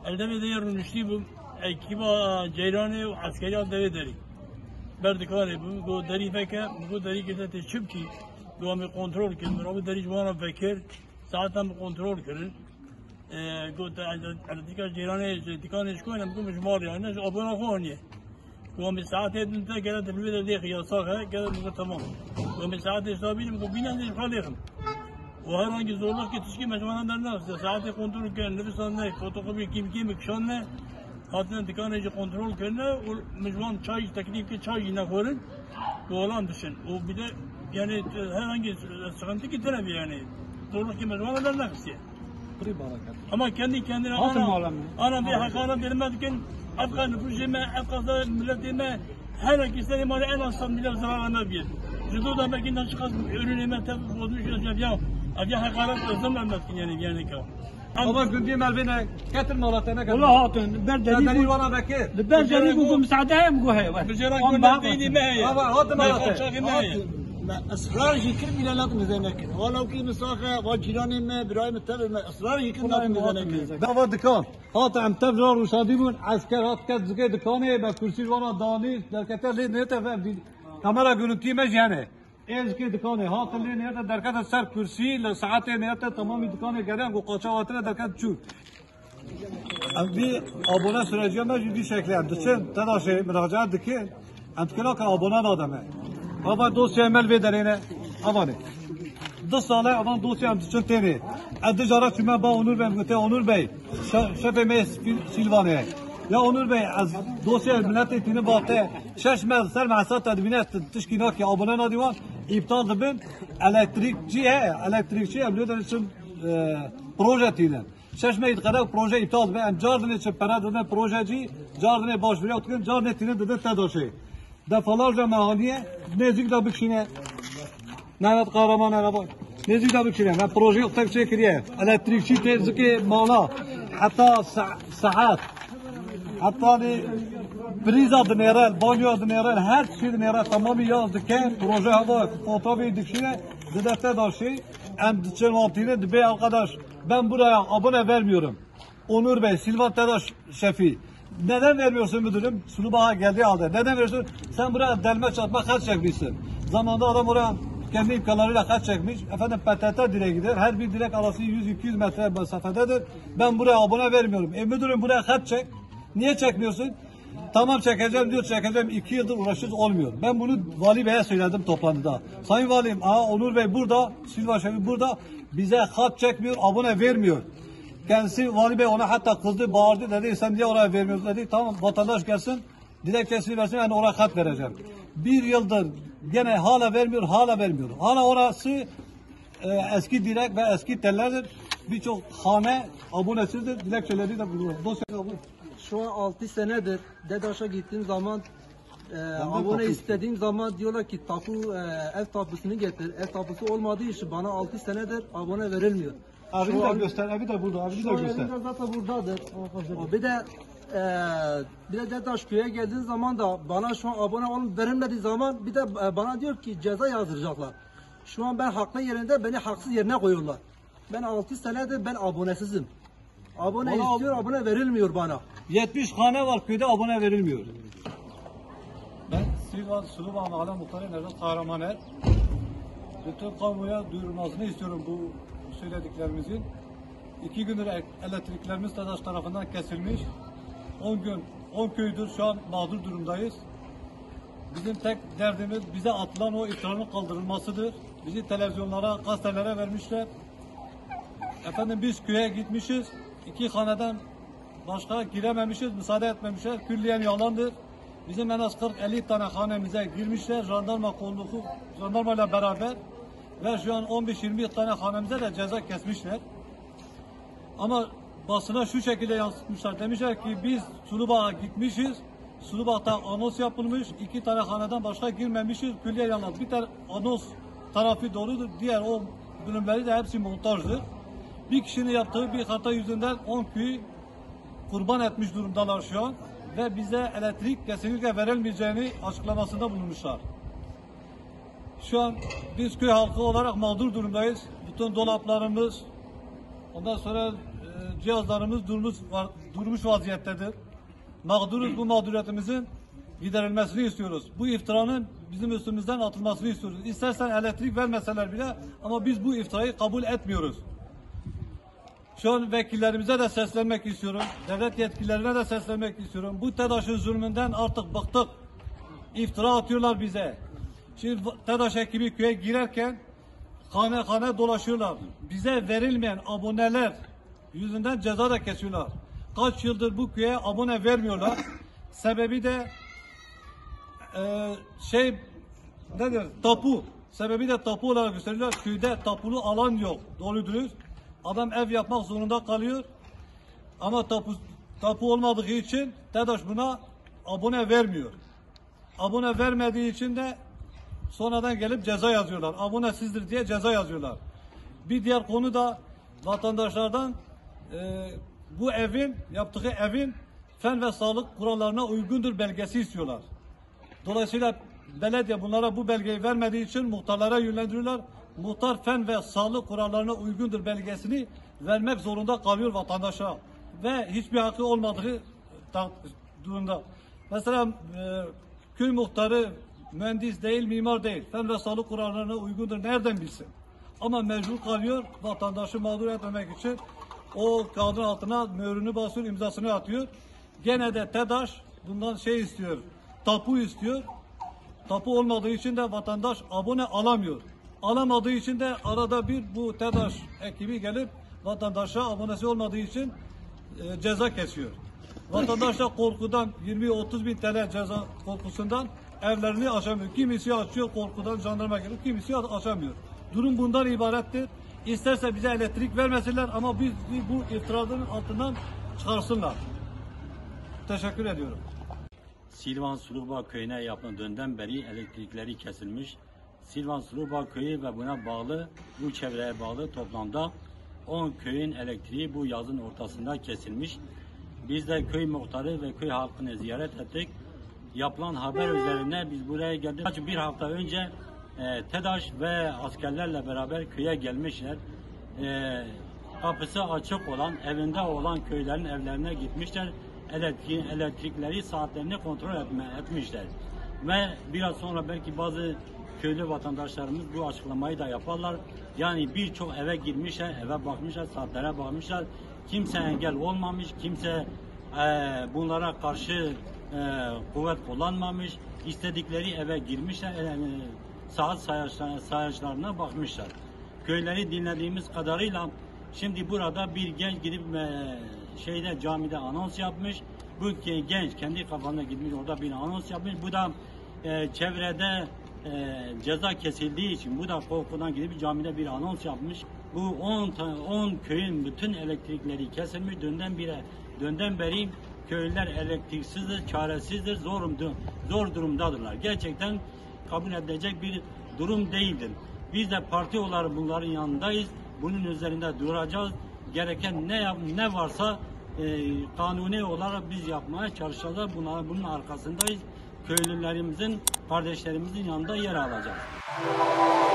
Elde de yarın düştü bu ekiba ceyrani ve askeri deri deri. Berdikari bu deri feke bu deri kete teşhip ki bu ami kontrol kirin. Bu deri jwana fekir saatten kontrol kirin. قلت عندك جيراني دكان شكون أنا بقول مش ماري أنا أبونا خوني ومن ساعات أنت قالت البيت اللي خيار صاغة قالت تمام ومن ساعات إسرائيل بقول بينا ندير خالهم وهذا عندي زولك تشكي مجموعة الناس ساعات كنترول كان لبس لنا فوتوكوبي كيم كشاننا خاطر دكان يجي كنترول كنا ومجموعة شاي تكليف شاي نخورن وولان دشن وبدا يعني هذا عندي سكنتي كتير يعني زولك مجموعة الناس ama kendi kendine ana bir hakaret edilmezken Afgan nüfusime, Afgan milletime herkese imali en azından millet zararına bir. Judo da mekinden çıkan ürünüme tepki bozmuş olacak ya. Acı hakaret özlememezsin yani ki. Ama gündüğüm elbine getir malatına kadar. Allah hatun. Berdeli bana bekir. Berdeli bu müsaade mi bu hayvan? Becerek gönderdiğini mi hayvan? Ama hatun malatına. اصرار يكر من لا مزنك ولو كي مساخه وجيراني ما برايم التبع اصرار يكر لا مزنك دعوة دكان هات عم تبرر وشاديمون عسكر هات كات زكي دكانه بكرسي وانا داني دركته لي نيته فهم kamera görüntüyü mecyani ezki dükkanı hatırlayın nerede derken ser kürsi saate nerede tamamı dükkanı gelen bu kaçavatına derken çu bir abone süreci mecbur şeklen düşün telaşı müracaat dikin antkela ka abone adamı baba dosya emel ve derine abone 2 sale adam dosya düşün teni adı jara tüme ba Onur Bey göte Onur Bey şefe mes Silvane ya Onur Bey az dosya milletini baktı şaşmaz ser mahsat tedbine teşkilat ki abone nadivan iptal edin elektrikçi biliyorlar için proje tiyle şaşmayı kadar proje iptal ve cardın için para dönen projeci cardın baş veriyor tıkın cardın tiyle de tedaşi defalarca mahalleye nezik de bükşine Mehmet Kahraman araba nezik de bükşine ben proje yok tek şey kiriye elektrikçi tezki mala hatta saat hatta priza dönerel, banyo dönerel, her şey dönerel tamamı yazdık ki proje hava fotoğrafı dikişine dedekte daşı en dışarı mantığıyla de bey arkadaş ben buraya abone vermiyorum. Onur Bey, Silvan Tadaş şefi. Neden vermiyorsun müdürüm? Sulubaha geldiği halde. Neden veriyorsun? Sen buraya delme çatma kaç çekmişsin. Zamanında adam oraya kendi imkanlarıyla kaç çekmiş. Efendim PTT direğe gider. Her bir direk arası 100-200 metre mesafededir. Ben buraya abone vermiyorum. Müdürüm buraya kaç çek. Niye çekmiyorsun? Tamam çekeceğim diyor çekeceğim 2 yıldır uğraşıyoruz olmuyor. Ben bunu Vali Bey'e söyledim toplantıda. Sayın Valim Onur Bey burada, Silva Şefi burada bize hat çekmiyor, abone vermiyor. Kendisi Vali Bey ona hatta kızdı, bağırdı dedi sen niye oraya vermiyorsun dedi. Tamam vatandaş gelsin dilekçesini versin ben oraya hat vereceğim. 1 yıldır gene hala vermiyor. Hala orası eski direk ve eski tellerdir. Birçok hane abonesizdir. Dilekçeleri de buluyor. Dosya kabul. Şu an 6 senedir DEDAŞ'a gittiğim zaman abone istediğim zaman diyorlar ki ev tapusunu getir. Ev tapusu olmadığı için bana 6 senedir abone verilmiyor. Abi de göster, abi de burada, abi de göster. Zaten buradadır. Bir de DEDAŞ köye geldiği zaman da bana şu an abone verilmediği zaman bir de bana diyor ki ceza yazdıracaklar. Şu an ben haklı yerinde beni haksız yerine koyuyorlar. Ben 6 senedir ben abonesizim. Abone istiyor, abone verilmiyor bana. 70 hane var köyde abone verilmiyor. Ben Silvan Suluba Mahalle Muhtarı Nevzat Kahramaner. Bütün kamuya duyurulmasını istiyorum bu söylediklerimizin. 2 gündür elektriklerimiz TEDAŞ tarafından kesilmiş. 10 köydür şu an mağdur durumdayız. Bizim tek derdimiz bize atılan o iftiranın kaldırılmasıdır. Bizi televizyonlara, gazetelere vermişler. Efendim biz köye gitmişiz. 2 haneden başka girememişiz, müsaade etmemişler. Külliyen yalandır. Bizim en az 40-50 tane hanemize girmişler. Jandarmayla beraber. Ve şu an 15-20 tane hanemize de ceza kesmişler. Ama basına şu şekilde yansıtmışlar. Demişler ki biz Sulubağ'a gitmişiz. Sulubağ'da anons yapılmış. 2 tane haneden başka girmemişiz. Külliyen yalan. Bir tane anons tarafı doğrudur. Diğer o bölümleri de hepsi montajdır. Bir kişinin yaptığı bir hata yüzünden 10 köyü kurban etmiş durumdalar şu an ve bize elektrik kesinlikle verilmeyeceğini açıklamasında bulunmuşlar. Şu an biz köy halkı olarak mağdur durumdayız. Bütün dolaplarımız, ondan sonra cihazlarımız durmuş vaziyettedir. Mağduruz, bu mağduriyetimizin giderilmesini istiyoruz. Bu iftiranın bizim üstümüzden atılmasını istiyoruz. İstersen elektrik vermeseler bile ama biz bu iftirayı kabul etmiyoruz. Şu an vekillerimize de seslenmek istiyorum. Devlet yetkililerine de seslenmek istiyorum. Bu TEDAŞ'ın zulmünden artık bıktık. İftira atıyorlar bize. Şimdi TEDAŞ ekibi köye girerken hane hane dolaşıyorlar. Bize verilmeyen aboneler yüzünden ceza da kesiyorlar. Kaç yıldır bu köye abone vermiyorlar. Sebebi de tapu. Sebebi de tapu olarak gösteriyorlar. Köyde tapulu alan yok. Doğru dürüst. Adam ev yapmak zorunda kalıyor. Ama tapu olmadığı için TEDAŞ buna abone vermiyor. Abone vermediği için de sonradan gelip ceza yazıyorlar. Abonesizdir diye ceza yazıyorlar. Bir diğer konu da vatandaşlardan bu yaptığı evin fen ve sağlık kurallarına uygundur belgesi istiyorlar. Dolayısıyla belediye bunlara bu belgeyi vermediği için muhtarlara yönlendiriyorlar. Muhtar fen ve sağlık kurallarına uygundur belgesini vermek zorunda kalıyor vatandaşa. Ve hiçbir hakkı olmadığı durumda. Mesela köy muhtarı mühendis değil, mimar değil. Fen ve sağlık kurallarına uygundur. Nereden bilsin? Ama mecbur kalıyor vatandaşı mağdur etmemek için. O kağıdın altına mührünü basıyor, imzasını atıyor. Gene de TEDAŞ bundan istiyor. Tapu istiyor. Tapu olmadığı için de vatandaş abone alamıyor. Alamadığı için de arada bir bu TEDAŞ ekibi gelip vatandaşa abonesi olmadığı için ceza kesiyor. Vatandaş da korkudan 20-30 bin TL ceza korkusundan evlerini açamıyor. Kimisi açıyor korkudan jandarma gelip kimisi açamıyor. Durum bundan ibarettir. İsterse bize elektrik vermesinler ama biz bu iftiraların altından çıkarsınlar. Teşekkür ediyorum. Silvan Sulubağ köyüne yapıldığından beri elektrikleri kesilmiş. Silvan Sulubağ köyü ve buna bağlı, bu çevreye bağlı toplamda 10 köyün elektriği bu yazın ortasında kesilmiş. Biz de köy muhtarı ve köy halkını ziyaret ettik. Yapılan haber üzerine biz buraya geldik. Bir hafta önce TEDAŞ ve askerlerle beraber köye gelmişler. Kapısı açık olan, evinde olan köylerin evlerine gitmişler. Elektrikleri, saatlerini kontrol etmişler. Ve biraz sonra belki bazı köylü vatandaşlarımız bu açıklamayı da yaparlar. Yani birçok eve girmişler, eve bakmışlar, saatlere bakmışlar. Kimse engel olmamış, kimse bunlara karşı kuvvet kullanmamış. İstedikleri eve girmişler, saat sayaçlarına bakmışlar. Köyleri dinlediğimiz kadarıyla şimdi burada bir genç gidip camide anons yapmış. Bu genç kendi kafasına gitmiş orada bir anons yapmış. Bu da çevrede ceza kesildiği için bu da korkudan gidip camide bir anons yapmış. Bu 10 köyün bütün elektrikleri kesilmiş. Dünden beri köylüler elektriksizdir, çaresizdir, zor durumdadırlar. Gerçekten kabul edilecek bir durum değildir. Biz de parti olarak bunların yanındayız. Bunun üzerinde duracağız. Gereken ne varsa kanuni olarak biz yapmaya çalışacağız. Bunun arkasındayız. Köylülerimizin, kardeşlerimizin yanında yer alacağız.